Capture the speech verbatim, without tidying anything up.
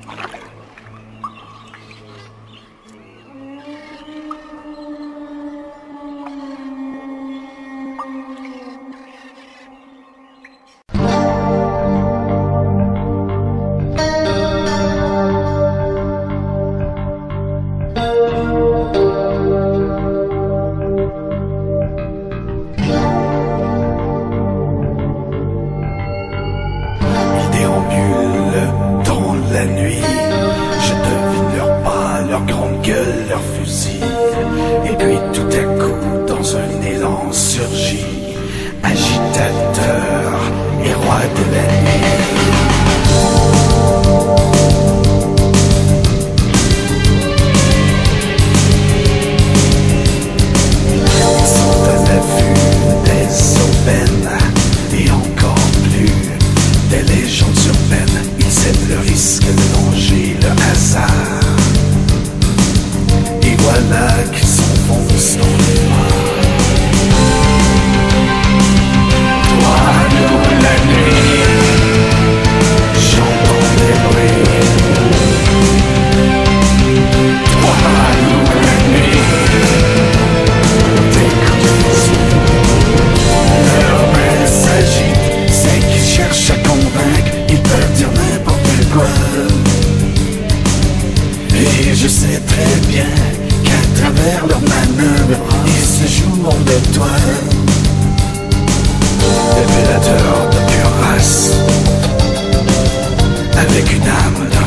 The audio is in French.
La nuit, je devine leurs pas, leur grande gueule, leurs fusils. Et puis tout à coup, dans un élan surgit, agitateur et roi de la nuit. Ils sont à l'affût des aubaines et encore plus des légendes urbaines. Ils aiment le risque, le danger, le hasard. Et voilà qu'ils s'enfoncent dans le noir. Toi, nous, la nuit, j'entends des bruits. Toi, nous, la nuit, t'écoutes. Leur main s'agite, c'est qu'ils cherchent à convaincre. Ils peuvent dire n'importe quoi. Et je sais très bien qu'à travers leurs manœuvres, ils se jouent de toi. Révélateur de pure race, avec une âme de